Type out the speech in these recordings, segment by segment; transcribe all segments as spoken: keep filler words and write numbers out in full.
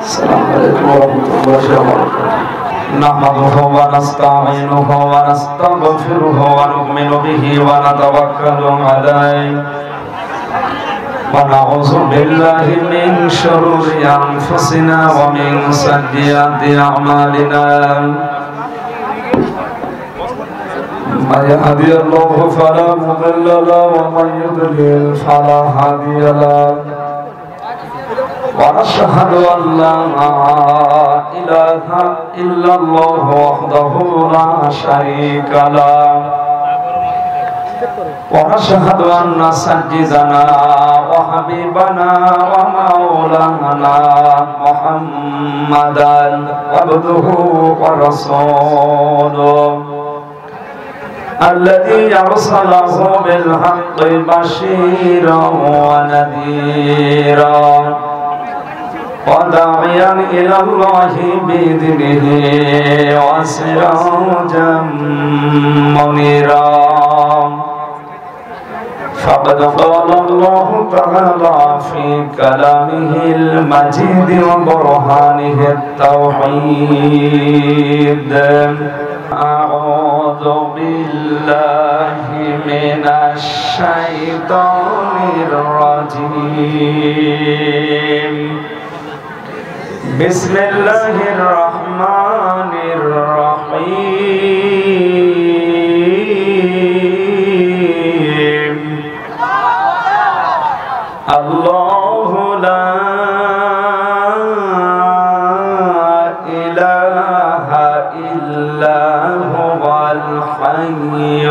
Assalamualaikum warahmatullahi wabarakatuh. Nahmaduhu wa nasta'inuhu wa nastaghfiruhu wa nu'minu bihi wa natawakkalu alayhi wa na'udzu billahi min shururi anfusina wa min sayyiati a'malina. من يهدي الله فلا مضل له ومن يضلل فلا هادي له ونشهد أن لا إله إلا الله وحده لا شريك له ونشهد أن سيدنا وحبيبنا ومولانا محمدا عبده ورسوله الذي أرسله بالحق بشيرا ونذيرا وداعيا إلى الله بإذنه وسراجا منيرا فقد قال الله تعالى في كلامه المجيد وبرهانه التوحيد أعوذ بالله من الشيطان الرجيم بسم الله الرحمن الرحيم الله لا إله إلا هو الحي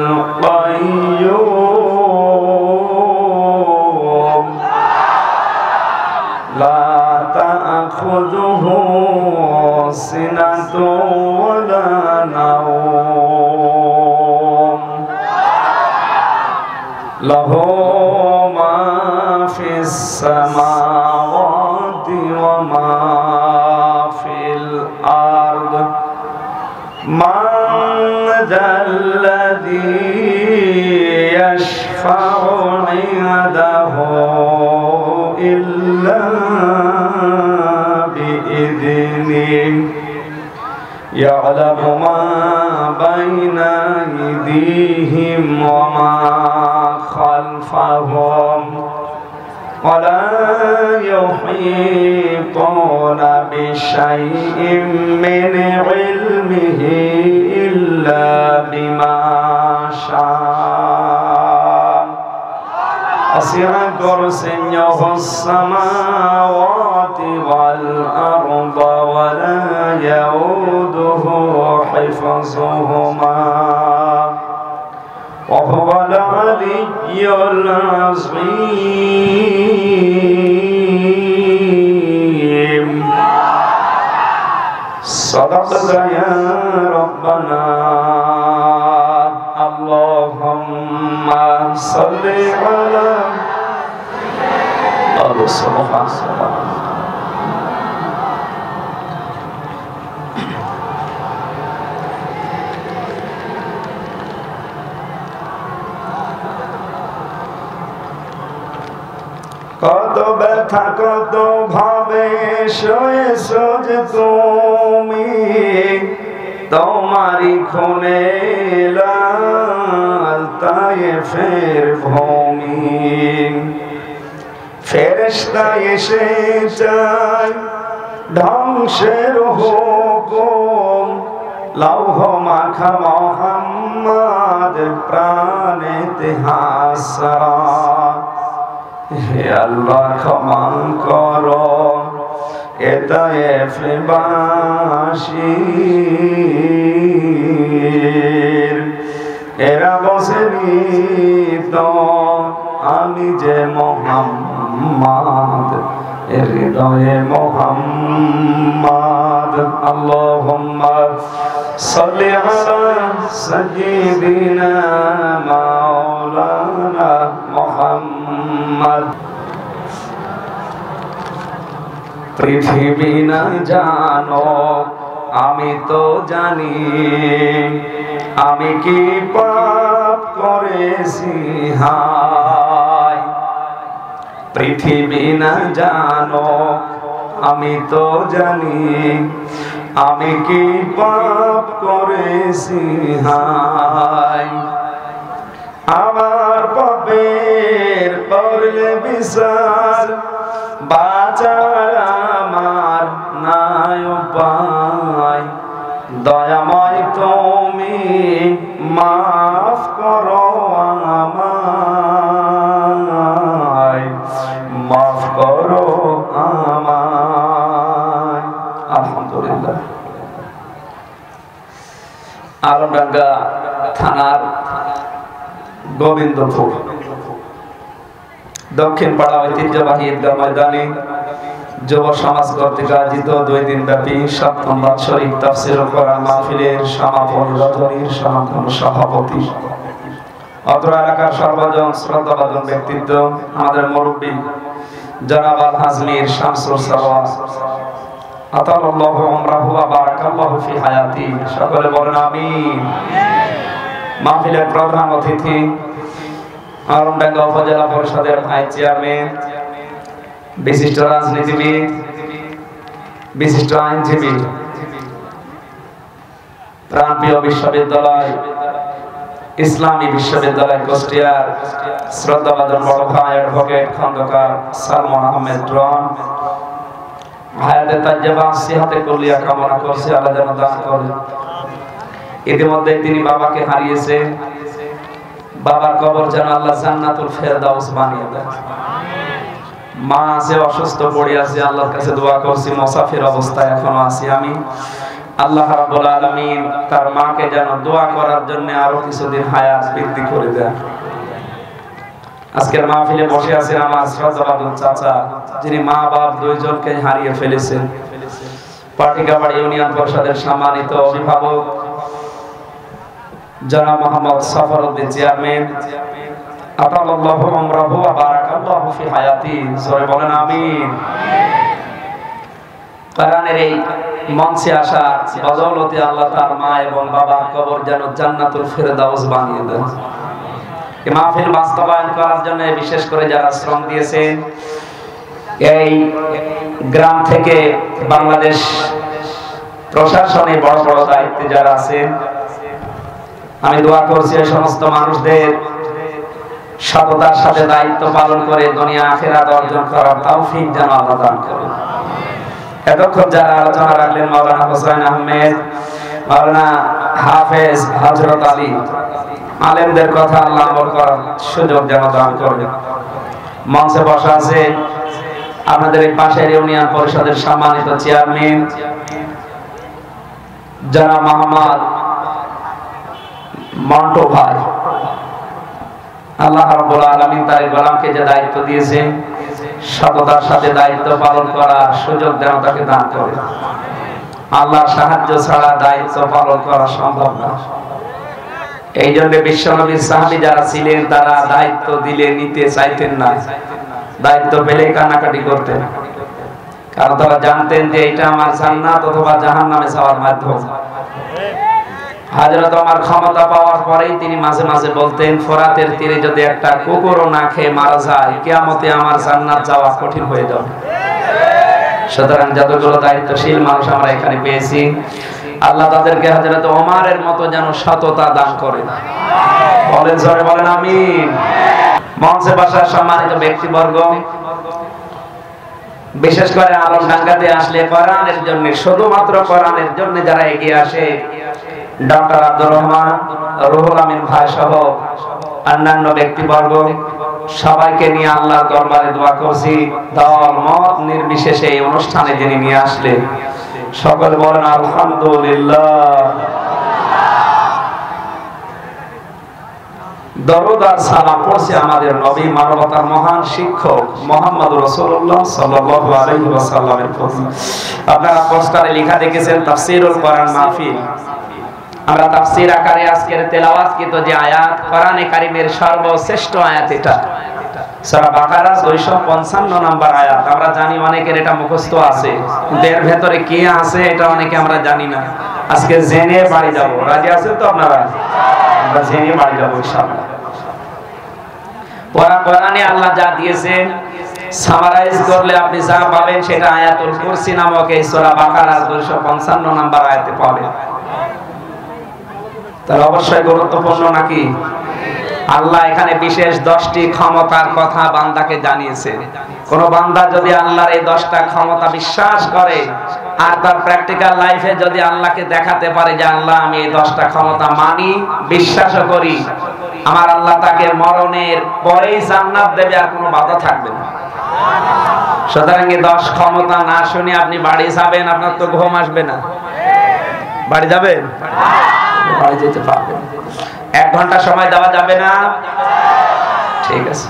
القيوم لا تأخذه سنة ولا نوم له ما في السماوات وما في الأرض من ذا الذي يشفع عنده إلا بإذنه يعلم ما بين أيديهم وما خلفهم ولا يحيطون بشيء من علمه إلا بما شاء وسع كرسيه السماوات والأرض ولا يؤوده حفظهما وهو العلي العظيم صدقت يا ربنا اللهم صل على رسول الله. কত ব্যথা কত ভাবে শুয়েছো যে তুমি তোমারই খুনে লাল তায়েফের ভূমি ফেরেশতা এসে যায় ধ্বংসের হুকুম লৌহ মাখা মুহাম্মদ প্রাণেতে হাসরা হে আল্লাহ ক্ষমা করো এ তায়েফবাসীর এরা বসেনি তো আমি যে মুহাম্মদ হৃদয়ে মুহাম্মদ আল্লাহুম্মা সাল্লি আলা সাইয়্যিদিনা মাওলানা মুহাম্মদ পৃথিবী না জানো আমি তো জানি আমি কি পাপ করেছি হায় পৃথিবী না জানো আমি তো জানি আমি কি পাপ করেছি হায় আমার পাপের করলে বিচার বাঁচার আমার নাই উপায় দয়াময় তুমি মাফ করো আমায় মাফ করো আমায়। আলহামদুলিল্লাহ। আলমডাঙ্গা থানার গোবিন্দপুর দক্ষিণ পাড়া ঐতিহ্যবাহী ঈদগাহ ময়দানে যুব সমাজ কর্তৃক আয়োজিত দুই দিন ব্যাপী সপ্তম বাৎসরিক তাফসীরুল কোরআন মাহফিলের সমাপনী রজনীর সমাপন সভাপতি অত্র এলাকার সর্বজন শ্রদ্ধাভাজন ব্যক্তিত্ব আমাদের মুরব্বী জনাব আল হাজমির শামসুল সাওয়া আতাল্লাহু উমরাহু ওয়া বারাকাল্লাহু ফি হায়াতি। সকলে বলেন আমিন। মাহফিলের প্রধান অতিথি আলমডাঙ্গা উপজেলা পরিষদের ভাইস চেয়ারম্যান, বিশিষ্ট রাজনীতিবিদ, বিশিষ্ট আইনজীবী, প্রাণপ্রিয় বিশ্ববিদ্যালয় ইসলামী বিশ্ববিদ্যালয় কুষ্টিয়ার শ্রদ্ধাভাজন বড় ভাই অ্যাডভোকেট খন্দকার সালমান আহমেদ রন, হায়াতে তাজ্জাবা সিহাতে কুল্লিয়া কামনা করছে আল্লাহ যেন দান করেন। ইতিমধ্যে তিনি বাবাকে হারিয়েছেন, বাবার কবর যেন আল্লাহ জান্নাতুল ফেরদাউস বানিয়ে দেন। মা আছে অসুস্থ পড়ে আছে, আল্লাহর কাছে দোয়া করছি মুসাফির অবস্থায় এখনো আছি আমি, আল্লাহ রাব্বুল আলামিন তার মাকে যেন দোয়া করার জন্য আরো কিছুদিন হায়াত বৃদ্ধি করে দেন। আজকের মাহফিলে বসে আছেন আমার শ্রদ্ধাভাজন চাচা, যিনি মা বাপ দুইজনকে হারিয়ে ফেলেছেন। পাটিকাবাড়ি ইউনিয়ন পরিষদের সম্মানিত অভিভাবক জনাব মোহাম্মদ সফরউদ্দিন চেয়ারম্যান, আতাল্লাহু উমরাহু ওয়া বারাকাল্লাহু ফি হায়াতি। সবাই বলেন আমিন। কোরআনের এই মঞ্চে আসা বদৌলতে আল্লাহ তার মা এবং বাবার কবর যেন জান্নাতুল ফেরদাউস বানিয়ে দেন। এই মাহফিল বাস্তবায়ন করার জন্য বিশেষ করে যারা শ্রম দিয়েছেন, এই গ্রাম থেকে বাংলাদেশ প্রশাসনে বড় বড় দায়িত্বে যারা আছেন, আমি দোয়া করছি এই সমস্ত মানুষদের সততার সাথে দায়িত্ব পালন করে দুনিয়া আখিরাত অর্জন করার তৌফিক যেন আল্লাহ দান করেন। এতক্ষণ যারা আলোচনা রাখলেন মাওলানা হোসেন আহমেদ, মাওলানা হাফেজ হযরত আলী, আলেমদের কথা আল্লাহ আমল করার সুযোগ যেন দান করেন। মঞ্চে বসা আছে আপনাদের এই পাশের ইউনিয়ন পরিষদের সম্মানিত চেয়ারম্যান জনাব মোহাম্মদ মন্টু ভাই, আল্লাহ রাব্বুল আলামিন তার গোলামকে যে দায়িত্ব দিয়েছেন সততার সাথে দায়িত্ব পালন করার সুযোগ যেন তাকে দান করে। আল্লাহর সাহায্য ছাড়া দায়িত্ব পালন করা সম্ভব না। এই জন্য বিশ্বনবীর সাহাবী যারা ছিলেন তারা দায়িত্ব দিলে নিতে চাইতেন না, দায়িত্ব পেলে কানাকাটি করতেন, কারণ তারা জানতেন যে এটা আমার জান্নাত অথবা জাহান্নামে যাওয়ার মাধ্যম। হযরত ওমর ক্ষমতা পাওয়ার পরেই তিনি মাঝে মাঝে বলতেন, ফোরাতের তীরে যদি একটা কুকুরও না খেয়ে মারা যায় কিয়ামতে আমার জান্নাত যাওয়া কঠিন হয়ে যাবে। সুতরাং যতগুলো দায়িত্বশীল মানুষ আমরা এখানে পেয়েছি, আল্লাহ তাদেরকে হযরত ওমরের মতো যেন সততা দান করেন। বলেন জোরে বলেন আমিন। মঞ্চে বসা সম্মানিত ব্যক্তিবর্গ, বিশেষ করে আলমডাঙ্গাতে আসলে কোরআনের জন্য, শুধুমাত্র কোরআনের জন্য যারা এগিয়ে আসে, ডক্টর আব্দুর রহমান, রুহুল আমিন ভাই সহ অন্যান্য ব্যক্তিবর্গ, সবাইকে নিয়ে আল্লাহর দরবারে দোয়া করছি দল মত নির্বিশেষে এই অনুষ্ঠানে যিনি নিয়ে আসলেন সকলে বলেন আলহামদুলিল্লাহ। দরুদ আর সালাম পড়ছি আমাদের নবী, মানবতার মহান শিক্ষক মুহাম্মদ রাসূলুল্লাহ সাল্লাল্লাহু আলাইহি ওয়াসাল্লামের প্রতি। আপনারা পোস্টারে লেখা দেখেছেন তাফসীরুল কোরআন মাহফিল। আমরা তাফসীর আকারে আজকের তেলাওয়াতকৃত যে আয়াত, কোরআনে কারীমের সর্বশ্রেষ্ঠ আয়াত এটা সূরা বাকারা দুইশো পঞ্চান্ন নম্বর আয়াত। আমরা জানি অনেকের এটা মুখস্থ আছে, কিন্তু এর ভেতরে কি আছে এটা অনেকে আমরা জানি না। আজকে জেনে বাড়ি যাব, রাজি আছেন তো আপনারা? আমরা জেনে বাড়ি যাব ইনশাআল্লাহ। কোরআনে আল্লাহ যা দিয়েছেন সামারাইজ করলে আপনি যা পাবেন সেটা আয়াতুল কুরসি নামক এই সূরা বাকারার দুইশো পঞ্চান্ন নম্বর আয়াতে পাবেন। তাহলে অবশ্যই গুরুত্বপূর্ণ নাকি? আল্লাহ এখানে বিশেষ দশটি ক্ষমতার কথা বান্দাকে জানিয়েছে। কোন বান্দা যদি আল্লাহর এই দশটা ক্ষমতা বিশ্বাস করে আর তার প্র্যাকটিক্যাল লাইফে যদি আল্লাহকে দেখাতে পারে যে আল্লাহ আমি এই দশটা ক্ষমতা মানি, বিশ্বাসও করি, আমার আল্লাহ তাকে মরণের পরেই জান্নাত দেবে, আর কোনো বাধা থাকবে না। সুতরাং এই দশ ক্ষমতা না শুনে আপনি বাড়ি যাবেন, আপনার তো ঘুম আসবে না। বাড়ি যাবেন? বাড়ি যেতে পারবেন। এক ঘন্টা সময় দেওয়া যাবে না? ঠিক আছে।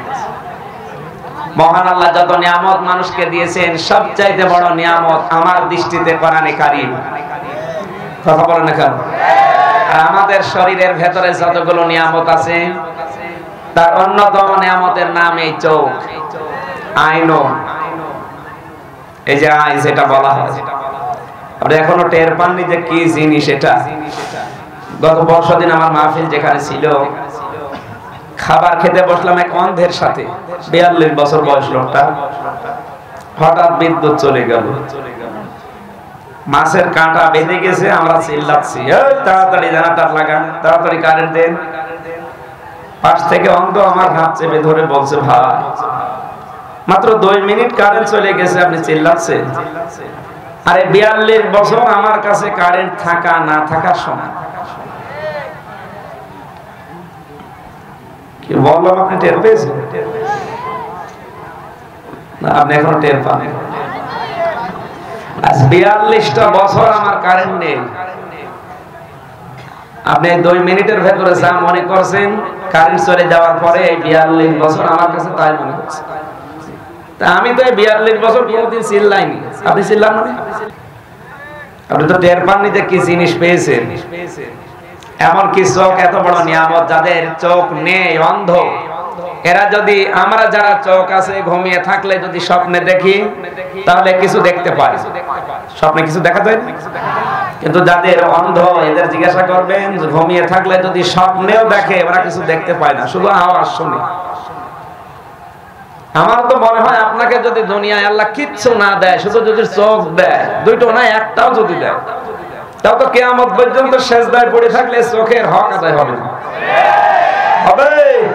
মহান আল্লাহ যত নিয়ামত মানুষকে দিয়েছেন, সবচাইতে বড় নিয়ামত আমার দৃষ্টিতে কোরআনে কারীম। কথা বলেন না কেন? আর আমাদের শরীরের ভেতরে যতগুলো নিয়ামত আছে, তার অন্যতম নিয়ামতের নাম এই চোখ, আইনো। এই যে আই যেটা বলা হয়, আপনি এখনো টের পাননি যে কি জিনিস এটা। গত পরশু দিন আমার মাহফিল যেখানে ছিল, খাবার খেতে বসলাম এক অন্ধের সাথে, বিয়াল্লিশ বছর বয়স লোকটা। হঠাৎ বিদ্যুৎ চলে গেল, মাছের কাঁটা বেঁধে গেছে, আমরা চিল্লাচ্ছি তাড়াতাড়ি জানাটার লাগান, তাড়াতাড়ি কারেন্ট দেন। পাশ থেকে অন্ধ আমার হাত চেপে ধরে বলছে, ভাই মাত্র দুই মিনিট কারেন্ট চলে গেছে, আপনি চিল্লাচ্ছেন। আরে বিয়াল্লিশ বছর আমার কাছে কারেন্ট থাকা না থাকার সময়। কি বললাম, আপনি টের পেয়েছেন না? আপনি এখনো টের পান? আজ বিয়াল্লিশটা বছর আমার কারেন্ট নেই। আপনি দুই মিনিটের ভেতরে যা মনে করছেন, কারেন্ট চলে যাওয়ার পরে এই বিয়াল্লিশ বছর আমার কাছে তাই মনে হচ্ছে। তা আমি তো এই বিয়াল্লিশ বছর কোনোদিন চিল্লাইনি, আপনি চিল্লান না? আপনি তো টের পাননি যে কি জিনিস পেয়েছেন। এমন কি চোখ এত বড় নিয়ামত, যাদের চোখ নেই, অন্ধ, এরা যদি, আমরা যারা চোখ আছে ঘুমিয়ে থাকলে যদি স্বপ্নে দেখি তাহলে কিছু দেখতে পাই, স্বপ্নে কিছু দেখা যায়। কিন্তু যাদের অন্ধ, এদের জিজ্ঞাসা করবেন ঘুমিয়ে থাকলে যদি স্বপ্নেও দেখে, ওরা কিছু দেখতে পায় না, শুধু আওয়াজ শুনে। আমার তো মনে হয় আপনাকে যদি দুনিয়ায় আল্লাহ কিচ্ছু না দেয়, শুধু যদি চোখ দেয়, দুইটো না একটাও যদি দেয়, তাও তো কিয়ামত পর্যন্ত সেজদায় পড়ে থাকলে চোখের হক আদায় হবে না। হবে?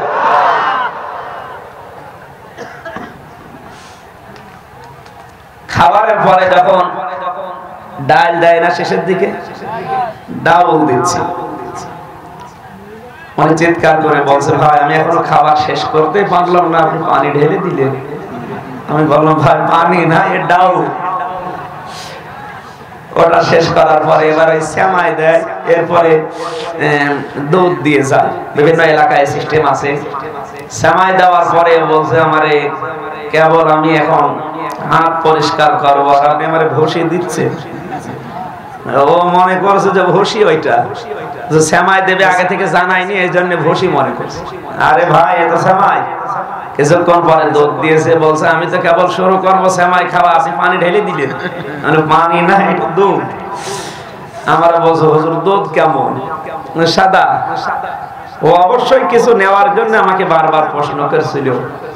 খাবারের পরে যখন ডাল দেয় না, শেষের দিকে ডাউল দিচ্ছি, মানে চিৎকার করে বলছে, ভাই আমি এখনো খাবার শেষ করতে পারলাম না, আপনি পানি ঢেলে দিলেন। আমি বললাম, ভাই পানি না, এ ডাউল। ওটা শেষ করার পরে এবার ওই সেমাই দেয়, এরপরে দুধ দিয়ে যায়। বিভিন্ন এলাকায় সিস্টেম আছে। সেমাই দেওয়ার পরে বলছে, আমারে কেবল আমি এখন হাত পরিষ্কার করবো, আর আপনি আমারে ভসি দিচ্ছে। ও মনে করছে যে ভসি ওইটা যে সেমাই দেবে, আগে থেকে জানাইনি, এই জন্য ভসি মনে করছে। আরে ভাই, এ তো সেমাই। কিছুক্ষণ পরে দুধ দিয়েছে, বলছে আমি তো কেবল শুরু করবো সেমাই খাওয়া, আপনি পানি ঢেলে দিলেন। মানে পানি না, এটা দুধ। আমার বলছে, হুজুর দুধ কেমন? সাদা। ও অবশ্যই কিছু নেওয়ার জন্য আমাকে বারবার প্রশ্ন করছিল,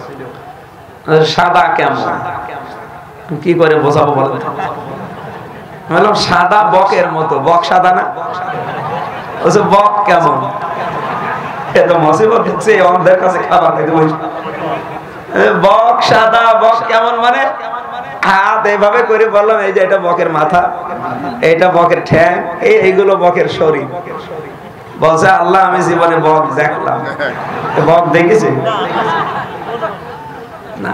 সাদা কেমন? কি করে বোঝাবো বলেন? বললাম সাদা বকের মতো। বক সাদা না? বলছে বক কেমন? এত মুসিবত হচ্ছে অন্ধের কাছে খাবার খেতে বসে। বক সাদা, বক কেমন মানে? হাত এইভাবে করে বললাম, এই যে এটা বকের মাথা, এইটা বকের ঠ্যাং, এই এইগুলো বকের শরীর। বলছে, আল্লাহ আমি জীবনে বক দেখলাম। বক দেখেছি না?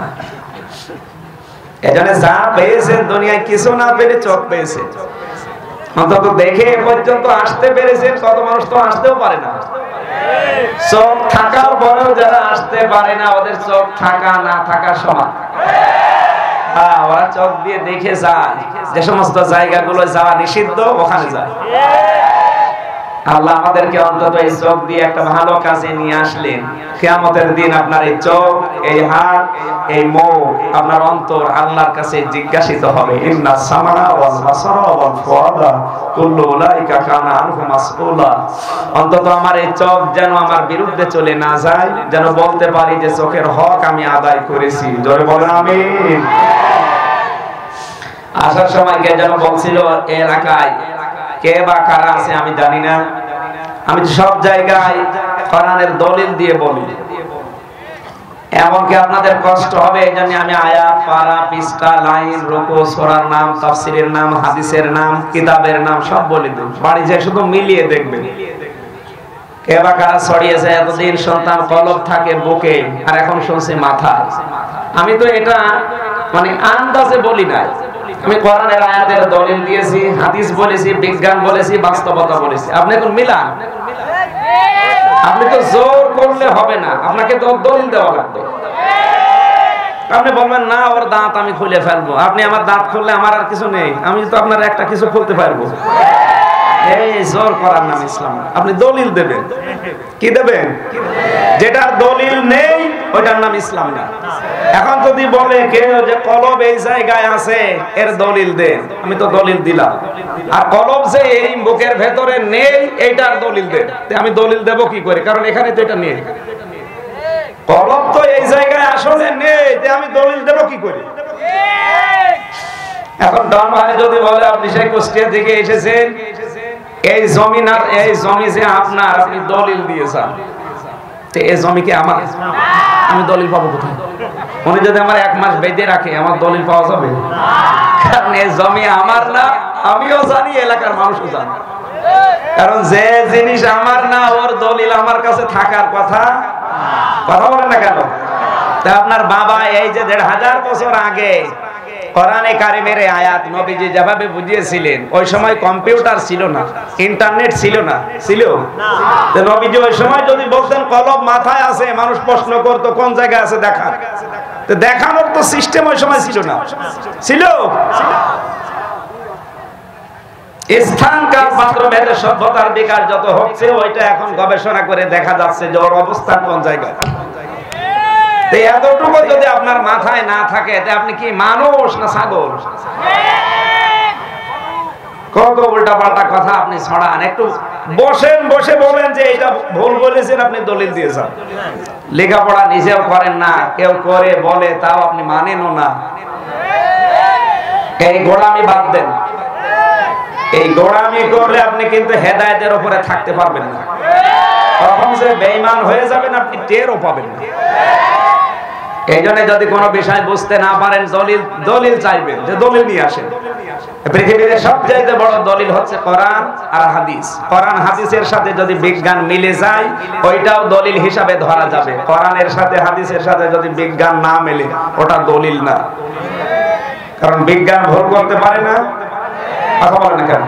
এজন্য যা পেয়েছেন দুনিয়ায়, কিছু না পেরে চোখ পেয়েছে, অন্তত দেখে এ পর্যন্ত আসতে পেরেছেন। কত মানুষ তো আসতেও পারে না। চোখ থাকার পরেও যারা আসতে পারে না, ওদের চোখ থাকা না থাকা সমান। হ্যাঁ, ওরা চোখ দিয়ে দেখে যায়, যে সমস্ত জায়গাগুলো যাওয়া নিষিদ্ধ ওখানে যায়। আল্লাহ আমাদেরকে অন্তত এই চোখ দিয়ে একটা ভালো কাজে নিয়ে আসলেন। কিয়ামতের দিন আপনার এই চোখ, এই হাত, এই মুখ, আপনার অন্তর আল্লাহর কাছে জিজ্ঞাসিত হবে। ইন্না সামা ওয়াল বাসারা ওয়াল ফুআদা কুল্লু উলাইকা কানা আনহু মাসউলা। অন্তত আমার এই চোখ যেন আমার বিরুদ্ধে চলে না যায়, যেন বলতে পারি যে চোখের হক আমি আদায় করেছি। জোরে বলেন আমিন। আসার সময় কে যেন বলছিল এই এলাকায় কে বা কারা আছে আমি জানি না, আমি সব জায়গায় কোরআনের দলিল দিয়ে বলি, এমনকি আপনাদের কষ্ট হবে এই জন্য আমি আয়াত, পারা, পৃষ্ঠা, লাইন, রুকু, সূরার নাম, তাফসীরের নাম, হাদিসের নাম, কিতাবের নাম সব বলে দেব। বাড়ি যে শুধু মিলিয়ে দেখবেন কে বা কারা ছড়িয়েছে। এতদিন সন্তান কলব থাকে বুকে, আর এখন শুনছি মাথায়। আমি তো এটা মানে আন্দাজে বলি নাই, আমি কোরআনের আয়াতের দলিল দিয়েছি, হাদিস বলেছি, বিজ্ঞান বলেছি, বাস্তবতা বলেছি। আপনি এখন মিলান। আপনি তো জোর করলে হবে না, আপনাকে তো দলিল দেওয়া লাগবে। আপনি বলবেন না ওর দাঁত আমি খুলে ফেলবো, আপনি আমার দাঁত খুললে আমার আর কিছু নেই, আমি তো আপনার একটা কিছু খুলতে পারবো। এই জোর করার নাম ইসলাম। আপনি দলিল দেবেন। কি দেবেন? যেটার দলিল নেই ওইটার নাম ইসলাম না। এখন যদি বলে কেউ যে কলব এই জায়গায় আছে এর দলিল দেন, আমি তো দলিল দিলাম। আর কলব যে এই বুকের ভেতরে নেই এইটার দলিল দেন, আমি দলিল দেব কি করে? কারণ এখানে তো এটা নেই। কলব তো এই জায়গায় আসলে নেই, আমি দলিল দেব কি করে? এখন ডান ভাই যদি বলে আপনি সেই কুষ্টিয়া থেকে এসেছেন, এই জমি না, এই জমি যে আপনার, আপনি দলিল দিয়েছেন, তো এই জমি কি আমার? আমি দলিল পাবো কোথায়? উনি যদি আমার এক মাস বেঁধে রাখে আমার দলিল পাওয়া যাবে? কারণ এই জমি আমার না, আমিও জানি, এলাকার মানুষও জানে। কারণ যে জিনিস আমার না ওর দলিল আমার কাছে থাকার কথা। কথা বলেন না কেন? তা আপনার বাবা এই যে দেড় হাজার বছর আগে কোরআনে কারিমের আয়াত নবীজি যেভাবে বুঝিয়েছিলেন, ওই সময় কম্পিউটার ছিল না, ইন্টারনেট ছিল না, ছিল না। তো নবীজি ওই সময় যদি বলতেন কলব মাথায় আছে, মানুষ প্রশ্ন করতো কোন জায়গায় আছে দেখা, তো দেখানোর তো সিস্টেম ওই সময় ছিল না। ছিল স্থানকাল পাত্র ভেদে সভ্যতার বিকাশ যত হচ্ছে, ওইটা এখন গবেষণা করে দেখা যাচ্ছে যে ওর অবস্থান কোন জায়গায়। এতটুকু যদি আপনার মাথায় না থাকে, আপনি কি মানুষ না ছাগল? কত উল্টা পাল্টা কথা আপনি ছড়ান। একটু বসেন, বসে বলেন যে এটা ভুল বলেছেন, আপনি দলিল দিয়েছেন। লেখাপড়া নিজেও করেন না, কেউ করে বলে তাও আপনি মানেনও না। এই গোড়ামি বাদ দেন। এই গোড়ামি করলে আপনি কিন্তু হেদায়েতের উপরে থাকতে পারবেন না। তখন যে বেঈমান হয়ে যাবেন আপনি টেরও পাবেন না। এই জন্য যদি কোনো বিষয় বুঝতে না পারেন, দলিল দলিল চাইবেন, যে দলিল নিয়ে আসেন। পৃথিবীতে সবচেয়ে বড় দলিল হচ্ছে কোরআন আর হাদিস। কোরআন হাদিসের সাথে যদি বিজ্ঞান মিলে যায়, ওইটাও দলিল হিসাবে ধরা যাবে। কোরআনের সাথে হাদিসের সাথে যদি বিজ্ঞান না মেলে, ওটা দলিল না। কারণ বিজ্ঞান ভুল করতে পারে না। কথা বলেন না কেন?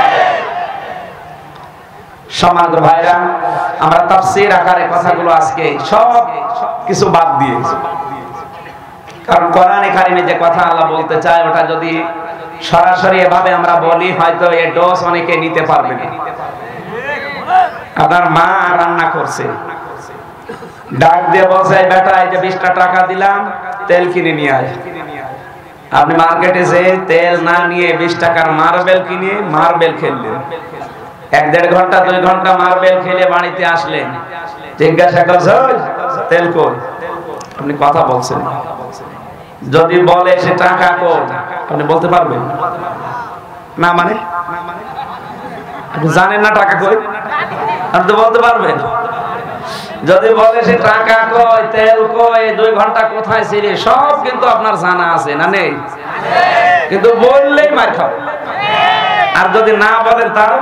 সম্মানিত ভাইরা, আমরা তাফসীর আকারে কথাগুলো আজকে সব কিছু বাদ দিয়ে, কারণ কোরআনে কারিমে যে কথা আল্লাহ বলতে চায় ওটা যদি সরাসরি এভাবে আমরা বলি, হয়তো এই ডোজ অনেকে নিতে পারবে না। আপনার মা রান্না করছে, ডাক দিয়ে বলছে বেটা এই যে বিশটা টাকা দিলাম, তেল কিনে নিয়ে আয়। আপনি মার্কেটে যে তেল না নিয়ে বিশ টাকার মার্বেল কিনে মার্বেল খেললেন। এক দেড় ঘন্টা দুই ঘন্টা মার্বেল খেলে বাড়িতে আসলেন, জিজ্ঞাসা করছে তেল কই? আপনি কথা বলছেন। যদি বলে সে টাকা কই, আপনি বলতে পারবেন না? মানে আপনি জানেন না টাকা কই, আপনি তো বলতে পারবেন। যদি বলে সে টাকা কই, তেল কই, দুই ঘন্টা কোথায় ছিল, সব কিন্তু আপনার জানা আছে না? নেই, কিন্তু বললেই মার খাবে। আর যদি না বলেন তার,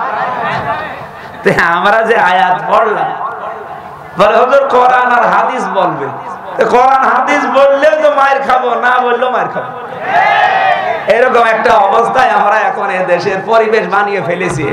আমরা যে আয়াত পড়লাম, বলে হুজুর কোরআন আর হাদিস বলবে, কোরআন হাদিস বললে তো মার খাবো, না বললেও মার খাবো। এরকম একটা অবস্থায় আমরা এখন এই দেশের পরিবেশ বানিয়ে ফেলেছি।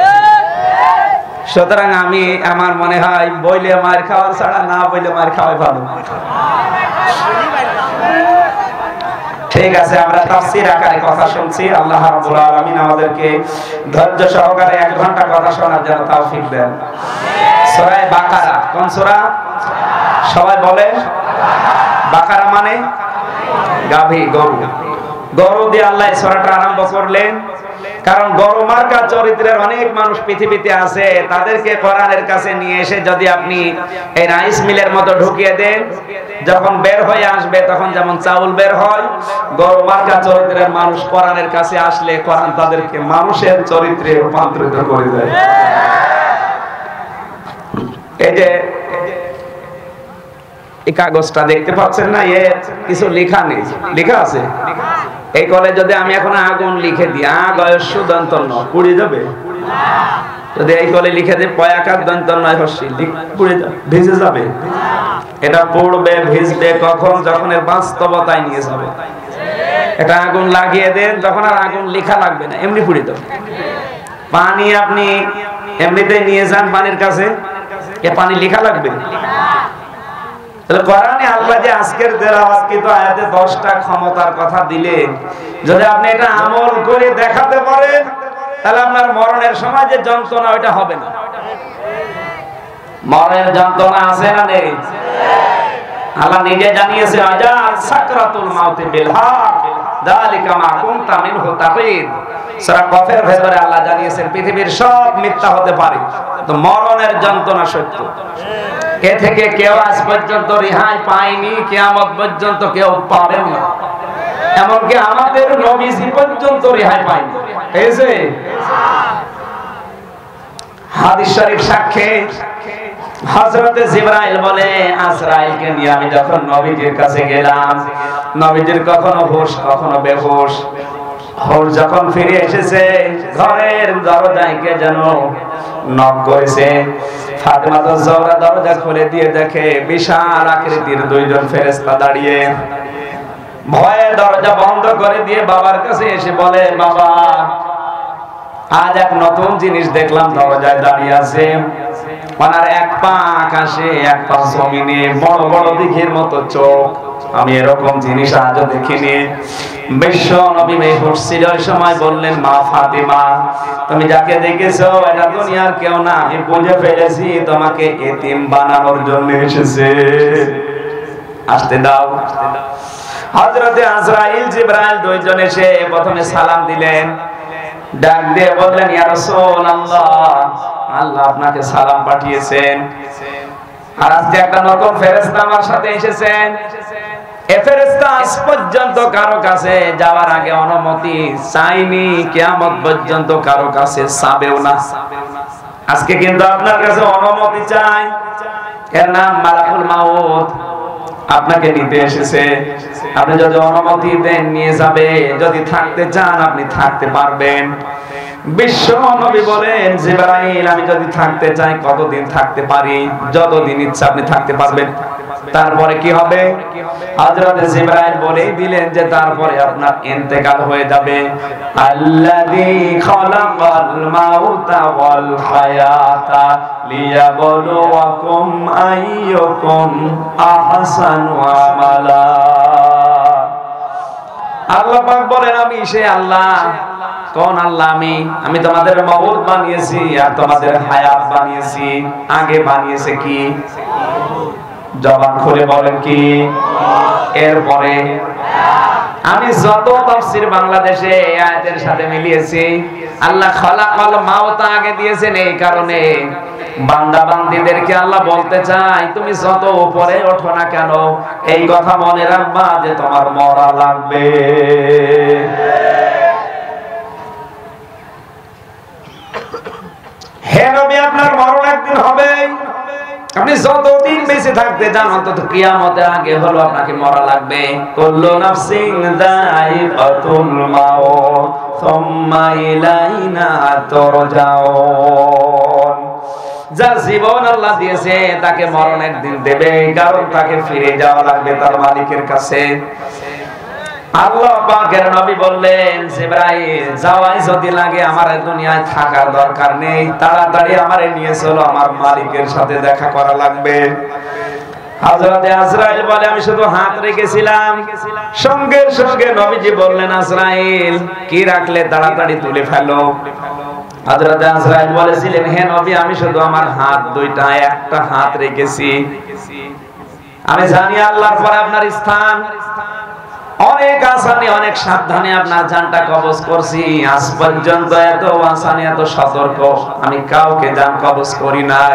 সুতরাং আমি আমার মনে হয় বইলে মার খাওয়ার ছাড়া না বইলে মার খাওয়াই ভালো। ঠিক আছে, আমরা তাফসীর আকারে কথা শুনছি। আল্লাহ রাব্বুল আলামিন আমাদেরকে ধৈর্য সহকারে এক ঘন্টা কথা শোনার জন্য তৌফিক দেন। সূরা বাকারা, কোন সূরা? সবাই বলেন। বাকারা মানে গাভী, গরু। গরু দিয়ে আল্লাহ এই সূরাটা আরম্ভ করলেন, কারণ গরু মার্কা চরিত্রের অনেক মানুষ পৃথিবীতে আছে। তাদেরকে কোরআনের কাছে নিয়ে এসে যদি আপনি এই রাইস মিলের মতো ঢুকিয়ে দেন, যখন বের হয়ে আসবে তখন যেমন চাউল বের হয়, গরু মার্কা চরিত্রের মানুষ কোরআনের কাছে আসলে কোরআন তাদেরকে মানুষের চরিত্রে রূপান্তরিত করে দেয়। এই যে এই কাগজটা দেখতে পাচ্ছেন না, এ কিছু লেখা নেই, লেখা আছে। এই কলে যদি আমি এখন আগুন লিখে দিই, আগ অয়স্য দন্ত ন, পুড়ে যাবে? যদি এই কলে লিখে দিই পয়াকার দন্ত নয় হস্যি, পুড়ে যাবে, ভিজে যাবে? এটা পড়বে, ভিজবে কখন? যখন এর বাস্তবতায় নিয়ে যাবে। এটা আগুন লাগিয়ে দেন, তখন আর আগুন লেখা লাগবে না, এমনি পুড়ে যাবে। পানি আপনি এমনিতে নিয়ে যান পানির কাছে, এ পানি লেখা লাগবে? তাহলে কোরআনে আল্লাহ যে আজকের তেলাওয়াতকৃত আয়াতে দশটা ক্ষমতার কথা দিলেন, যদি আপনি এটা আমল করে দেখাতে পারেন, তাহলে আপনার মরণের সময় যে যন্ত্রণা ওইটা হবে না। মরণের যন্ত্রণা আছে না নেই? আল্লাহ নিজে জানিয়েছে, আজা সাকরাতুল মাউতি বিল হক যালিকা মা কুনতা মিনহু তাকিদ। সূরা কফের ভেতরে আল্লাহ জানিয়েছেন পৃথিবীর সব মিথ্যা হতে পারে, তো মরণের যন্ত্রণা সত্য। এ থেকে কেউ আজ পর্যন্ত রেহাই পায়নি, কিয়ামত পর্যন্ত কেউ পাবেও না। এমনকি আমাদের নবীজি পর্যন্ত রেহাই পায়নি। পেয়েছে? হাদিস শরীফ সাক্ষী হযরতে জিবরাইল বলে, আজরাইলকে নিয়ে আমি যখন নবীজির কাছে গেলাম, নবীজির কখনো হুঁশ কখনো বেহুশ। হুঁশ যখন ফিরে এসেছে, ঘরের দরজায় কে যেন নক করেছে। ফাতেমা তো জোহরা দরজা খুলে দিয়ে দেখে বিশাল আকৃতির দুইজন ফেরেশতা দাঁড়িয়ে। ভয়ে দরজা বন্ধ করে দিয়ে বাবার কাছে এসে বলে, বাবা আজ এক নতুন জিনিস দেখলাম, দরজায় দাঁড়িয়ে আছে। ওনার এক পা আকাশে এক পা জমিনে, বড় বড় দিঘির মতো চোখ। আমি এরকম জিনিস আজও দেখিনি। বিশ্ব নবী বেহুশ ছিল ওই সময়, বললেন, মা ফাতেমা তুমি যাকে দেখেছো এটা দুনিয়ার কেউ না, আমি বুঝে ফেলেছি তোমাকে এতিম বানানোর জন্য এসেছে, আসতে দাও। হযরতে আজরাইল জিবরাইল দুইজন এসে প্রথমে সালাম দিলেন, ডাক দিয়ে বললেন, ইয়া রাসূলুল্লাহ, আল্লাহ আপনাকে সালাম পাঠিয়েছেন, আর আজকে একটা নতুন ফেরেশতা আমার সাথে এসেছেন। এ ফেরেশতা আজ পর্যন্ত কারো কাছে যাওয়ার আগে অনুমতি চাইনি, কিয়ামত পর্যন্ত কারো কাছে চাবেও না। আজকে কিন্তু আপনার কাছে অনুমতি চাই। এর নাম মালাকুল মাউত, আপনাকে নিতে এসেছে। আপনি যদি অনুমতি দেন নিয়ে যাবে, যদি থাকতে চান আপনি থাকতে পারবেন। বিশ্ব নবী বলেন, জিবরাইল আমি যদি থাকতে চাই কতদিন থাকতে পারি? যতদিন ইচ্ছা আপনি থাকতে পারবেন। তারপরে কি হবে? হযরতে জিবরাইল বলেই দিলেন যে তারপরে আপনার ইন্তেকাল হয়ে যাবে। আল্লাযী খালাকাল মাউতা ওয়াল হায়াতা লিয়াবলুয়াকুম আইয়ুকুম আহসানু আমালা। আল্লাহ পাক বলেন, আমি সেই আল্লাহ। কোন আল্লাহ? আমি আমি তোমাদের মউত বানিয়েছি আর তোমাদের হায়াত বানিয়েছি। আগে বানিয়েছে কি? জবান খুলে বলেন কি? এরপরে আমি যত তাফসীর বাংলাদেশে এই আয়াতের সাথে মিলিয়েছি, আল্লাহ খালাকাল মাউত আগে দিয়েছেন এই কারণে বান্দা বান্দীদেরকে আল্লাহ বলতে চায়, তুমি যত উপরে ওঠো না কেন, এই কথা মনে রাখবা যে তোমার মরা লাগবে। হে নবী, আপনার মরণ একদিন হবে। আপনি যতদিন বেঁচে থাকতে চান, অন্তত কিয়ামতের আগে হলো আপনাকে মরা লাগবে। কুল্লু নাফসিন যায়িকাতুল মাউত সুম্মা ইলাইনা তুরজাউন। যার জীবন আল্লাহ দিয়েছে তাকে মরণ একদিন দেবে, কারণ তাকে ফিরে যাওয়া লাগবে তার মালিকের কাছে। আল্লাহ পাকের নবী বললেন, জিবরাইল যাওয়াই যদি লাগে আমার এই দুনিয়ায় থাকার দরকার নেই, তাড়াতাড়ি আমারে নিয়ে চলো, আমার মালিকের সাথে দেখা করা লাগবে। হযরত আজরাইল বলে আমি শুধু হাত রেখেছিলাম, সঙ্গে সঙ্গে নবীজি বললেন আজরাইল কি রাখলে তাড়াতাড়ি তুলে ফেলো। হযরত আজরাইল বলেছিলেন হে নবী আমি শুধু আমার হাত দুইটা একটা হাত রেখেছি, আমি জানি আল্লাহর পরে আপনার স্থান, অনেক আসানি অনেক সাবধানে আপনার জানটা কবজ করছি, আজ পর্যন্ত এত আসানি এত সতর্ক আমি কাউকে জান কবজ করি নাই।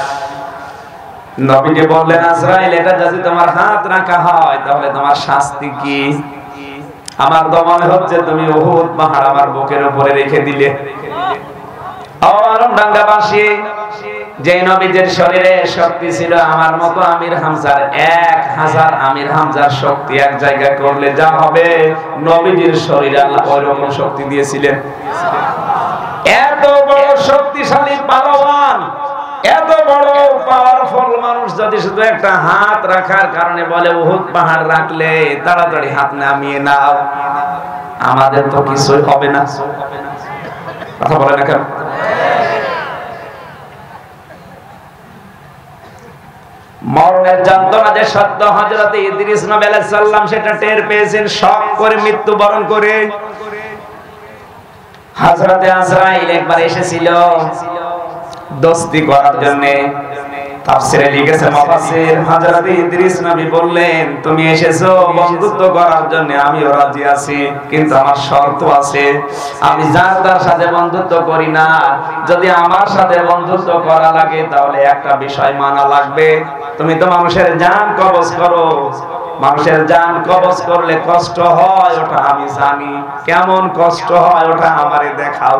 নবীজি বললেন আজরাইল এটা যদি তোমার হাত রাখা হয় তাহলে তোমার শাস্তি কি? আমার তো মনে হচ্ছে তুমি উহুদ পাহাড় আমার বুকের উপরে রেখে দিলে। ডাঙ্গাবাসী যে নবীজির শরীরে শক্তি ছিল আমার মতো আমির হামজার এক হাজার আমির হামজার শক্তি এক জায়গায় করলে যা হবে, নবীজির শরীরে আল্লাহ ওই রকম শক্তি দিয়েছিলেন। এত বড় শক্তিশালী পালোয়ান, এত বড় পাওয়ারফুল মানুষ যদি শুধু একটা হাত রাখার কারণে বলে উহুদ পাহাড় রাখলে তাড়াতাড়ি হাত নামিয়ে নাও, আমাদের তো কিছুই হবে না। কথা বলে না কেন? মরণের যন্ত্রণা যে সত্য হযরত ইদ্রিস নবী আলাইহিস সালাম সেটা টের পেয়েছেন, শক করে মৃত্যুবরণ করে। হযরত আজরাইল একবার এসেছিল দোস্তি করার জন্য। তাফসীরে লিখেছে মুফাসসির হযরত ইদ্রিস নবী বললেন তুমি এসেছো বন্ধুত্ব করার জন্য, আমিও রাজি আছি, কিন্তু আমার শর্ত আছে, আমি যার তার সাথে বন্ধুত্ব করি না, যদি আমার সাথে বন্ধুত্ব করা লাগে তাহলে একটা বিষয় মানা লাগবে, তুমি তো মানুষের জান কবজ করো, মানুষের জান কবজ করলে কষ্ট হয় ওটা আমি জানি, কেমন কষ্ট হয় ওটা আমারে দেখাও।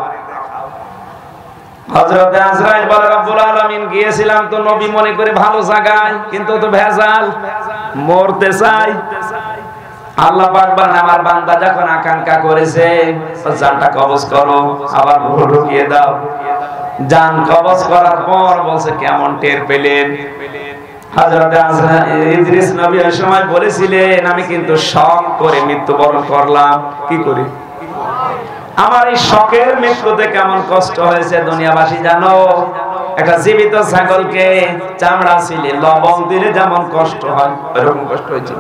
হযরত আজরাইল বলে রব্বুল আলামিন গিয়েছিলাম তো নবী মনে করে ভালো জায়গায়, কিন্তু তো ভেজাল, মরতে চাই। আল্লাহ পাক বলেন আমার বান্দা যখন আকাঙ্ক্ষা করেছে জানটা কবজ করো, আবার রূহ ঢুকিয়ে দাও। জান কবজ করার পর বলছে কেমন টের পেলেন? হযরত আজরাইল ইদ্রিস নবী ওই সময় বলেছিলেন আমি কিন্তু শক করে মৃত্যুবরণ করলাম। কি করি? আমার এই শকের মৃত্যুতে কেমন কষ্ট হয়েছে দুনিয়াবাসী জানো? একটা জীবিত ছাগলকে চামড়া ছিলে লবণ দিলে যেমন কষ্ট হয় এরকম কষ্ট হয়েছিল।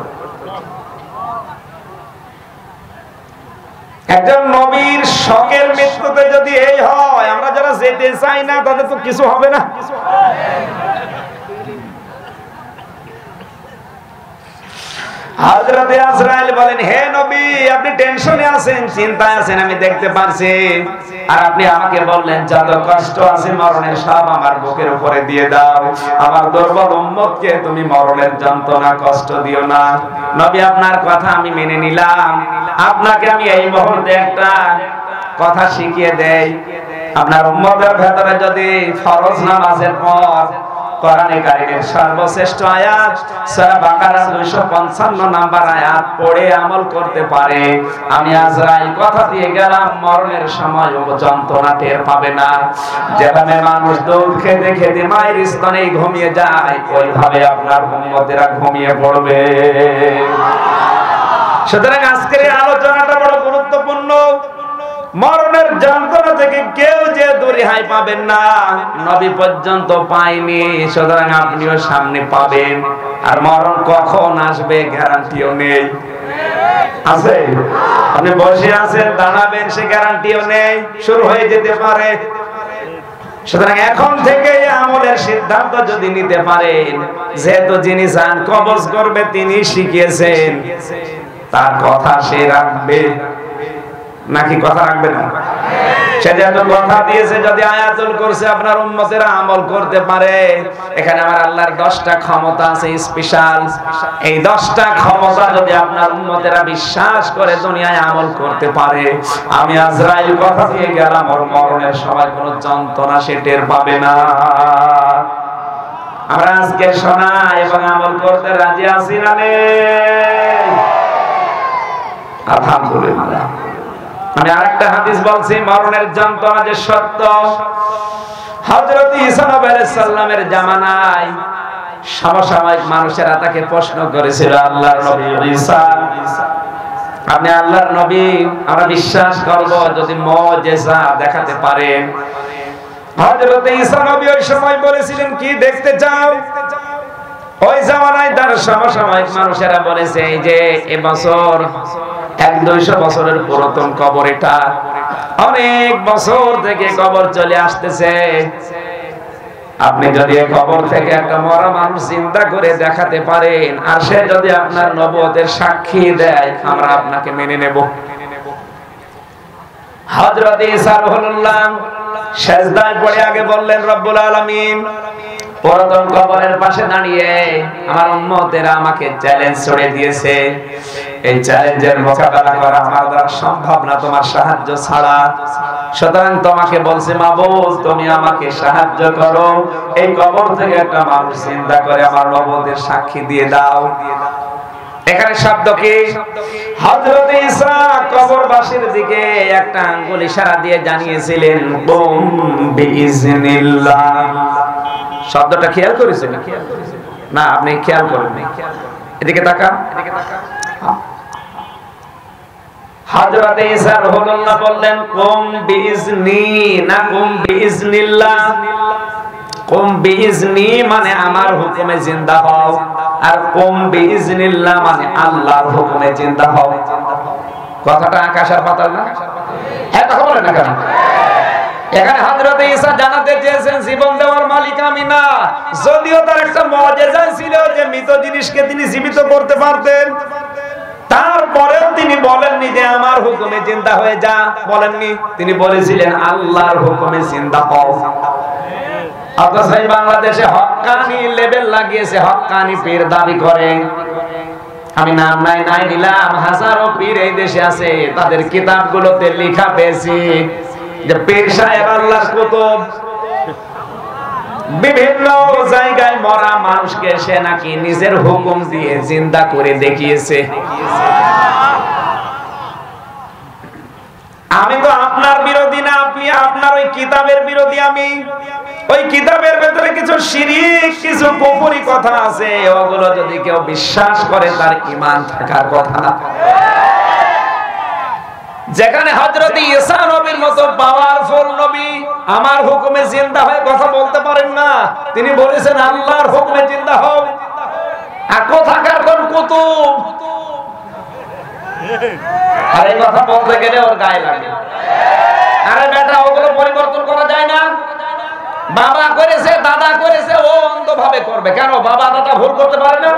একজন নবীর শকের মৃত্যুতে যদি এই হয়, আমরা যারা যেতে চাই না তাদের তো কিছু হবে না। হযরত আজরাইল বলেন হে নবী আপনি টেনশনে আছেন, চিন্তায় আছেন, আমি দেখতে পারছি, আর আপনি আমাকে বললেন যত কষ্ট আছে মরণের সব আমার বুকের উপরে দিয়ে দাও, আমার দুর্বল উম্মতকে তুমি মরণের যন্ত্রণা কষ্ট দিও না। নবী আপনার কথা আমি মেনে নিলাম, আপনাকে আমি এই মুহূর্তে একটা কথা শিখিয়ে দেই, আপনার উম্মতের ভেতরে যদি ফরজ নামাজের পর কোরআনে কারীমের সর্বশ্রেষ্ঠ আয়াত সূরা বাকারা দুইশো পঞ্চান্ন নাম্বার আয়াত পড়ে আমল করতে পারে, আমি আজরাইল কথা দিয়ে গেলাম মরণের সময় ও যন্ত্রণা টের পাবে না। যেভাবে মানুষ দুধ খেতে খেতে মায়ের স্তনে ঘুমিয়ে যায়, ওইভাবে আপনার উম্মতেরা ঘুমিয়ে পড়বে। সুতরাং আজকের এই আলোচনাটা বড় গুরুত্বপূর্ণ। মরণের যন্ত্রণা থেকে কেউ যে রেহাই পাবেন না, নবী পর্যন্ত পায়নি, সুতরাং আপনিও সামনে পাবেন। আর মরণ কখন আসবে গ্যারান্টিও নেই। আছে? আপনি বসে আছেন দাঁড়াবেন সে গ্যারান্টিও নেই, শুরু হয়ে যেতে পারে। সুতরাং এখন থেকে আমলের সিদ্ধান্ত যদি নিতে পারেন, যেহেতু যিনি জান কবজ করবে তিনি শিখিয়েছেন, তার কথা সে রাখবে নাকি কথা রাখবে না? সে যেহেতু কথা দিয়েছে, যদি আয়াতুল কুরসি আপনার উম্মতেরা আমল করতে পারে, এখানে আমার আল্লাহর দশটা ক্ষমতা আছে স্পেশাল। এই দশটা ক্ষমতা যদি আপনার উম্মতেরা বিশ্বাস করে দুনিয়ায় আমল করতে পারে, আমি আজরাইল কথা দিয়ে গেলাম ওর মরণের সময় কোনো যন্ত্রণা সে টের পাবে না। আমরা আজকে শোনা এবং আমল করতে রাজি আছি না? আলহামদুলিল্লাহ। আমি আরেকটা হাদিস বলছি, মরণের যন্ত্রণা যে সত্য। হযরত ঈসা নবী আলাইহিস সালামের জামানায় সমসাময়িক মানুষেরা তাকে প্রশ্ন করেছিল, আল্লাহর নবী ঈসা আপনি আল্লাহর নবী, আমরা বিশ্বাস করব যদি মুজিজা দেখাতে পারেন। হযরত ঈসা নবী ওই সময় বলেছিলেন কি দেখতে চাও? ওই জামানায় তার সমসাময়িক মানুষেরা বলেছে যে এবছর এক দুইশো বছরের পুরাতন কবর, এটা অনেক বছর থেকে কবর চলে আসতেছে, আপনি যদি কবর থেকে একটা মরা মানুষ চিন্তা করে দেখাতে পারেন আর সে যদি আপনার নবুয়তের সাক্ষী দেয়, আমরা আপনাকে মেনে নেব। হযরত ঈসা রাহুল্লাহ সিজদায় পড়ে আগে বললেন, রব্বুল আলামিন, পুরাতন কবরের পাশে দাঁড়িয়ে আমার উম্মতেরা আমাকে চ্যালেঞ্জ ছড়ে দিয়েছে, এই চ্যালেঞ্জের মোকাবেলা করা আমার দ্বারা সম্ভব না তোমার সাহায্য ছাড়া, সুতরাং তোমাকে বলছি মাবুদ তুমি আমাকে সাহায্য করো, এই কবর থেকে একটা মানুষ চিন্তা করে আমার নবুয়তের সাক্ষী দিয়ে দাও। এখানে শব্দ কি? হযরত ঈসা কবরবাসীর দিকে একটা আঙ্গুল ইশারা দিয়ে জানিয়েছিলেন কুম বিইজনিল্লাহ। শব্দটা খেয়াল করেছেন না? আপনি খেয়াল করেন, এদিকে তাকান। হযরত ঈসা রাহুল্লাহ বললেন কুম বিইজনি, না কুম বিইজনিল্লাহ। কুম বিইজনি মানে আমার হুকুমে জিন্দা হও, আর কুম বিইজনিল্লাহ মানে আল্লাহর হুকুমে জিন্দা হও। কথাটা আকাশ আর পাতাল না? হ্যাঁ, কথা বলেন না কেন? এখানে হযরত ঈসা জানাতে চেয়েছেন জীবন দেওয়ার মালিক আমি না, যদিও তার একটা মুজিজা ছিল যে মৃত জিনিসকে তিনি জীবিত করতে পারতেন, তারপরেও তিনি বলেননি যে আমার হুকুমে জিন্দা হয়ে যা, বলেননি, তিনি বলেছিলেন আল্লাহর হুকুমে জিন্দা হও। অথচ বাংলাদেশে হক্কানি লেবেল লাগিয়েছে, হক্কানি পীর দাবি করে। আমি নাম নাই নাই নিলাম, হাজারো পীর এই দেশে আছে, তাদের কিতাবগুলোতে লেখা পেয়েছি যে পীর সাহেব আল্লাহর কুতুব, বিভিন্ন জায়গায় মরা মানুষকে সে নাকি নিজের হুকুম দিয়ে জিন্দা করে দেখিয়েছে। আমি তো আপনার বিরোধী না, আপনি আপনার ওই কিতাবের বিরোধী। আমি ওই কিতাবের ভেতরে কিছু শিরিক, কিছু কুফরি কথা আছে, ওগুলো যদি কেউ বিশ্বাস করে তার ঈমান থাকার কথা না। যেখানে হযরত ঈসা নবীর মতো পাওয়ারফুল নবী আমার হুকুমে জিন্দা হয়ে কথা বলতে পারেন না, তিনি বলেছেন আল্লাহর হুকুমে জিন্দা হও। আর কোথাকার কোন কুতুব? আর এই কথা বলতে গেলে ওর গায়ে লাগে। আরে বেটা, ওগুলো পরিবর্তন করা যায় না। বাবা করেছে, দাদা করেছে, ও অন্ধভাবে করবে কেন? বাবা দাদা ভুল করতে পারে না?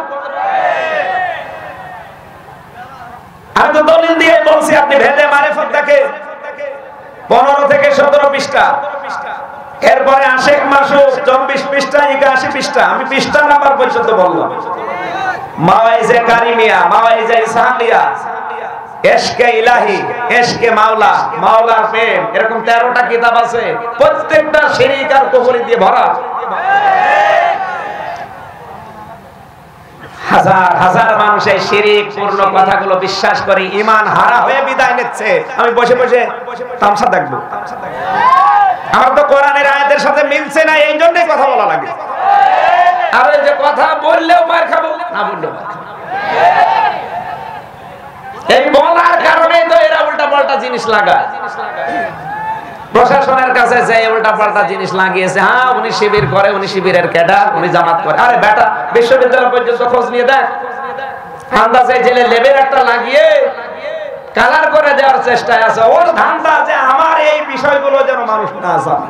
আমি তো দলিল দিয়ে বলছি, আপনি ভেদে মারিফত দেখেন, পনেরো থেকে সতেরো পৃষ্ঠা, এরপরে আশেক মাসুক চব্বিশ পৃষ্ঠা, একাশি পৃষ্ঠা, আমি পৃষ্ঠা নাম্বার পর্যন্ত বললাম। মাওয়াইজে কারিমিয়া, মাওয়াইজে ইসহাকিয়া, এশকে ইলাহি, এশকে মাওলা, মাওলার প্রেম, এরকম তেরোটা কিতাব আছে, প্রত্যেকটা শিরক আর কুফরি দিয়ে ভরা। হাজার হাজার মানুষ এই শিরক পূর্ণ কথাগুলো বিশ্বাস করে ঈমান হারা হয়ে বিদায় নিচ্ছে। আমি বসে বসে তামসা দেখবো, আমার তো কোরআনের আয়াতের সাথে মিলছে না, এই জন্যই কথা বলা লাগে। আর এই যে কথা বললেও মার খাবো, না বললেও মার খাবো, এই বলার কারণে তো এরা উল্টা পাল্টা জিনিস লাগায়। প্রশাসনের কাছে যে উল্টা পাল্টা জিনিস লাগিয়েছে, হ্যাঁ উনি শিবির করে, উনি শিবিরের ক্যাডার, উনি জামাত করে। আরে বেটা, বিশ্ববিদ্যালয় পর্যন্ত খোঁজ নিয়ে দেখ, আন্দাজে জেলে লেবেল একটা লাগিয়ে কালার করে দেওয়ার চেষ্টায় আছে। ওর ধান্দা যে আমার এই বিষয়গুলো যেন মানুষ না জানে।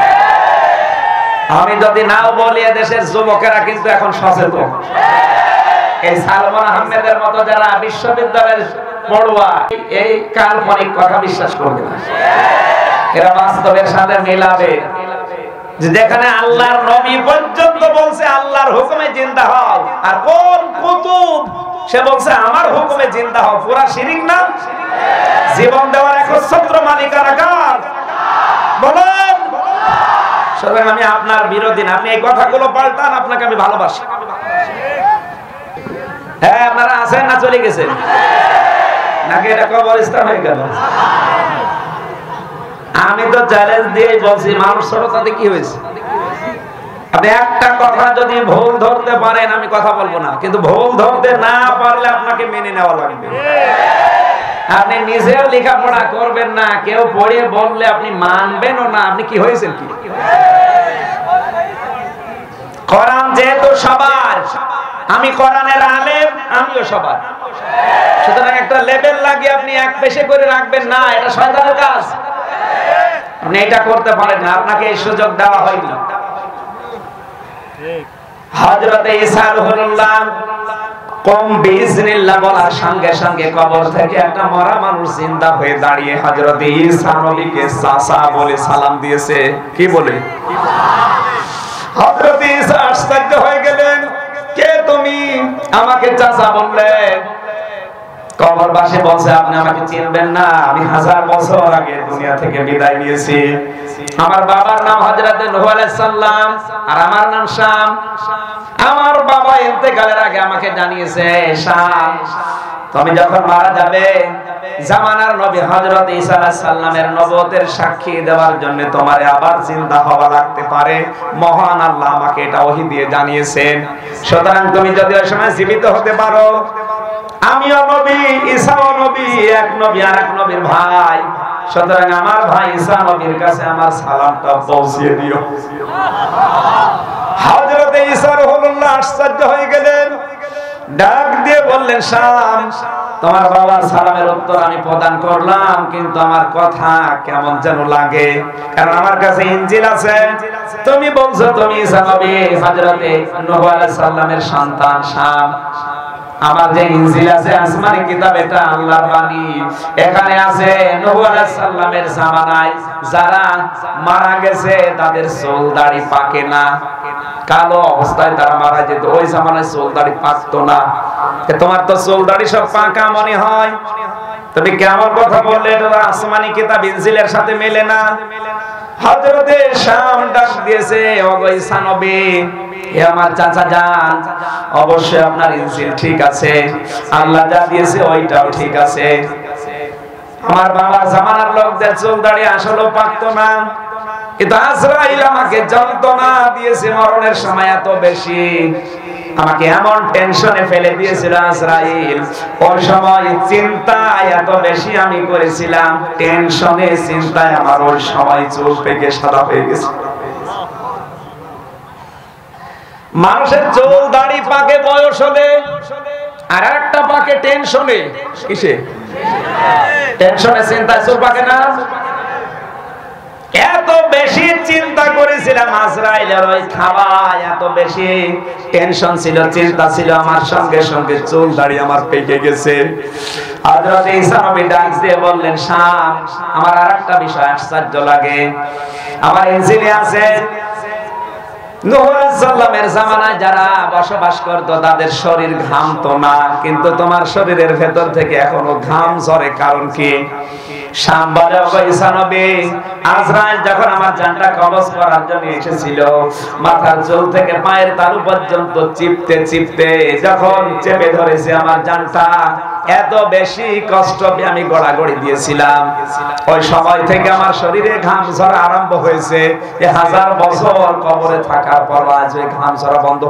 আমি যদি নাও বলি, দেশের যুবকেরা কিন্তু এখন সচেতন। এই সালমান আহমেদের মতো যারা বিশ্ববিদ্যালয়ের পড়ুয়া, এই কাল্পনিক কথা বিশ্বাস করবে না, এরা বাস্তবের সাথে মিলাবে। যেখানে আল্লাহর নবী পর্যন্ত বলছে আল্লাহর হুকুমে জিন্দা হও, আর কোন কুতুব সে বলছে আমার হুকুমে জিন্দা হও, পুরা শিরিক না? জীবন দেওয়ার একচ্ছত্র মালিকানা কার? বলেন। সুতরাং আমি আপনার বিরোধী না, আপনি এই কথাগুলো পাল্টান, আপনাকে আমি ভালোবাসি। হ্যাঁ, আপনারা আছেন না চলে গেছেন নাকি এটা কবরস্থান হয়ে গেল? আমি তো চ্যালেঞ্জ দিয়ে বলছি, মানুষ ছোট, তাতে কি হয়েছে? আপনি একটা কথা যদি ভুল ধরতে পারেন আমি কথা বলবো না, কিন্তু ভুল ধরতে না পারলে আপনাকে মেনে নেওয়া লাগবে। আপনি নিজেও লেখাপড়া করবেন না, কেউ পড়ে বললে আপনি মানবেনও না, আপনি কি হয়েছেন? কি কোরআন যেহেতু সবার, আমি কোরআনের আলেম, আমিও সবার, সুতরাং একটা লেভেল লাগিয়ে আপনি এক পেশে করে রাখবেন না, এটা শয়তানের কাজ। আপনি এটা করতে পারেন না, আপনাকে এই সুযোগ দেওয়া হয়নি। হযরত ঈসা রুহুল্লাহ কম বিইজনিল্লাহ বলার সঙ্গে সঙ্গে কবর থেকে একটা মরা মানুষ জিন্দা হয়ে দাঁড়িয়ে হযরত ঈসা নবীকে চাচা বলে সালাম দিয়েছে। কি বলে? হযরত ঈসা আশ্চর্য হয়ে গেলেন, কে তুমি, আমাকে চাচা বললে? কবরবাসী বলছে, আপনি আমাকে চিনবেন না, আমি হাজার বছর আগে দুনিয়া থেকে বিদায় নিয়েছি। আমার বাবার নাম হযরত নূহ আলাইহিস সালাম আর আমার নাম শাম। আমার বাবা ইন্তেকালের আগে আমাকে জানিয়েছে, শাম তুমি যখন মারা যাবে, জামানার নবী হযরত ঈসা আলাইহিস সালামের নবুয়তের সাক্ষী দেওয়ার জন্য তোমারে আবার জিন্দা হওয়া লাগতে পারে। মহান আল্লাহ আমাকে এটা ওহী দিয়ে জানিয়েছেন। সুতরাং তুমি যদি ওই সময় জীবিত হতে পারো, আমিও নবী, ঈসাও নবী, এক নবী আর এক নবীর ভাই, সুতরাং আমার ভাই ঈসা নবীর কাছে আমার সালামটা পৌঁছে দিও। হযরত ঈসা রুহুল্লাহ আশ্চর্য হয়ে গেলেন, ডাক দিয়ে বললেন, শাম তোমার বাবার সালামের উত্তর আমি প্রদান করলাম, কিন্তু আমার কথা কেমন যেন লাগে, কারণ আমার কাছে ইনজিল আছে। তুমি বলছো তুমি ঈসা নবী, হযরত নূহ আলাইহিস সালামের সন্তান শাম। আমার যে ইনজিল আছে আসমানি কিতাব, এটা আল্লাহর বাণী। এখানে আছে নূহ আলাইহিস সালামের জামানায় যারা মারা গেছে তাদের চুল দাড়ি পাকে না, কালো অবস্থায় তারা মারা যেত, ওই জামানায় চুল দাড়ি পাকতো না। তোমার তো চুল দাড়ি সব পাকা মনে হয়, তুমি কেমন কথা বললে? এটা আসমানি কিতাব ইনজিলের সাথে মেলে না। হযরতে শাম ডাক দিয়েছে, ওগো ঈসা নবী, হে আমার চাচা যান, অবশ্যই আপনার ইনজিল ঠিক আছে, আল্লাহ যা দিয়েছে ওইটাও ঠিক আছে। আমার বাবার জামানার লোকদের চুল দাড়ি আসলে পাকতো না, কিন্তু আজরাইল আমাকে যন্ত্রণা দিয়েছে মরণের সময় এত বেশি, আমাকে এমন টেনশনে ফেলে দিয়েছিল আজরাইল। ওই সময় চিন্তায় এত বেশি আমি করেছিলাম, টেনশনে চিন্তায় আমার ওই সময় চুল পেকে সাদা হয়ে গেছে। মানুষের চুল দাড়ি পাকে বয়স হলে, আর একটা পাকে টেনশনে। কিসে? টেনশনে, চিন্তায় চুল পাকে না। এত বেশি চিন্তা করেছিলাম আজরাইলের ওই খাওয়ায়, এত বেশি টেনশন ছিল, চিন্তা ছিল, আমার সঙ্গে সঙ্গে চুল দাড়ি আমার পেকে গেছে। হযরত ঈসা নবী ডাক দিয়ে বললেন, শাম আমার আরেকটা বিষয় আশ্চর্য লাগে, আমার ইনজিলে আছে নূহ আলাইহিস সালামের জামানায় যারা বসবাস করত তাদের শরীর ঘামতো না, কিন্তু তোমার শরীরের ভেতর থেকে এখনো ঘাম ঝরে, কারণ কি? শাম বলে, ওগো ঈসা নবী, আজরাইল যখন আমার জানটা কবজ করার জন্য এসেছিল, মাথার চুল থেকে পায়ের তালু পর্যন্ত চিপতে চিপতে যখন চেপে ধরেছে আমার জানটা, এত বেশি কষ্ট আমি গড়াগড়ি দিয়েছিলাম। ওই সময় থেকে আমার শরীরে ঘাম ঝরা আরম্ভ হয়েছে। এ হাজার বছর কবরে থাকার পর আজ ওই ঘাম ঝরা বন্ধ।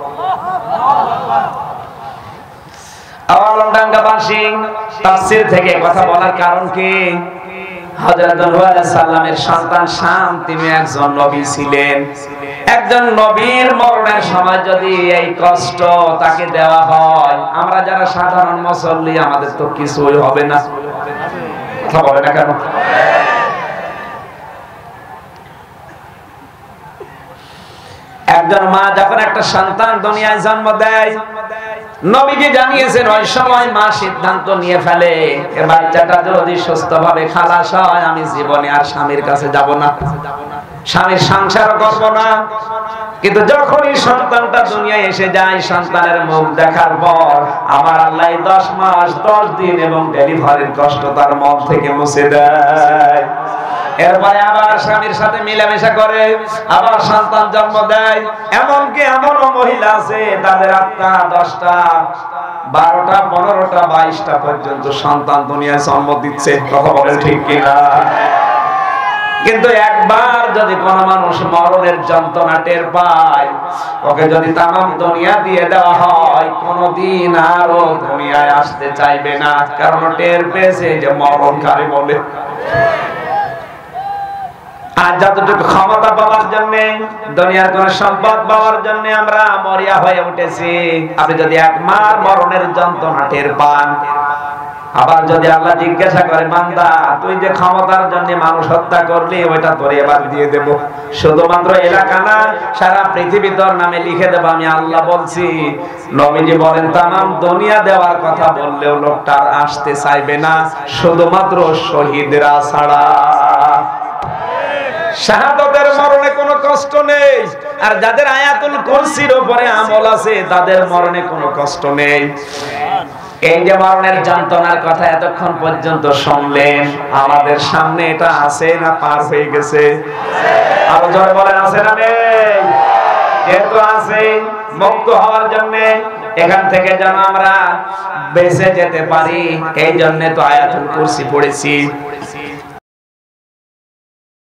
আওয়ালডাঙ্গাবাসী তাফসীর থেকে কথা বলার কারণ কি? হযরত নূহ আলাইহিস সালামের সন্তান শাম তিনি একজন নবী ছিলেন। একজন নবীর মরণের সময় যদি এই কষ্ট তাকে দেওয়া হয়, আমরা যারা সাধারণ মুসল্লি আমাদের তো কিছুই হবে না। কথা বলে না কেন? একজন মা যখন একটা সন্তান দুনিয়ায় জন্ম দেয়, নবীজি জানিয়েছেন ওই সময় মা সিদ্ধান্ত নিয়ে ফেলে, এই বাচ্চাটা যদি সুস্থভাবে খালাস হয়, আমি জীবনে আর স্বামীর কাছে যাব না, স্বামীর সংসারও করব না। কিন্তু যখনই সন্তানটা দুনিয়ায় এসে যায়, সন্তানের মুখ দেখার পর আমার আল্লাহ দশ মাস দশ দিন এবং ডেলিভারির কষ্ট তার মন থেকে মুছে দেয়। এরপরে আবার স্বামীর সাথে মিলামেশা করে, আবার সন্তান জন্ম দেয়। এমনকি এমনও মহিলা আছে তাদের আটটা দশটা বারোটা পনেরোটা বাইশটা পর্যন্ত সন্তান দুনিয়ায় জন্ম দিচ্ছে। কথা বলেন ঠিক কিনা? কিন্তু একবার যদি কোন মানুষ মরণের যন্ত্রণা টের পায়, ওকে যদি তামাম দুনিয়া দিয়ে দেওয়া হয়, কোনদিন আরো দুনিয়ায় আসতে চাইবে না, কারণ টের পেয়েছে যে মরণ কারে বলে। আর যতটুকু ক্ষমতা পাওয়ার জন্য, দুনিয়ার কোন সম্পদ পাওয়ার জন্য আমরা মরিয়া হয়ে উঠেছি। আপনি যদি এক মার মরণের যন্ত্রণা টের পান, আবার যদি আল্লাহ জিজ্ঞাসা করে বান্দা তুই যে ক্ষমতার জন্য মানুষ হত্যা করলি ওইটা তোর এবার দিয়ে দেব, শুধুমাত্র এলাকা না সারা পৃথিবী তোর নামে লিখে দেব আমি আল্লাহ বলছি। নবীজি বলেন তামাম দুনিয়া দেওয়ার কথা বললেও লোকটা আসতে চাইবে না, শুধুমাত্র শহীদরা ছাড়া। শাহাদাতের মরণে কোনো কষ্ট নেই, আর যাদের আয়াতুল কুরসির উপরে আমল আছে তাদের মরণে কোনো কষ্ট নেই। এই যে মরণের যন্ত্রণার কথা এতক্ষণ পর্যন্ত শুনলেন, আমাদের সামনে এটা আছে না পার হয়ে গেছে? আরো জোরে বলেন আছে না নেই? যেহেতু আছে, মুক্ত হওয়ার জন্য এখান থেকে যেন আমরা বেঁচে যেতে পারি, এই জন্য তো আয়াতুল কুরসি পড়েছি।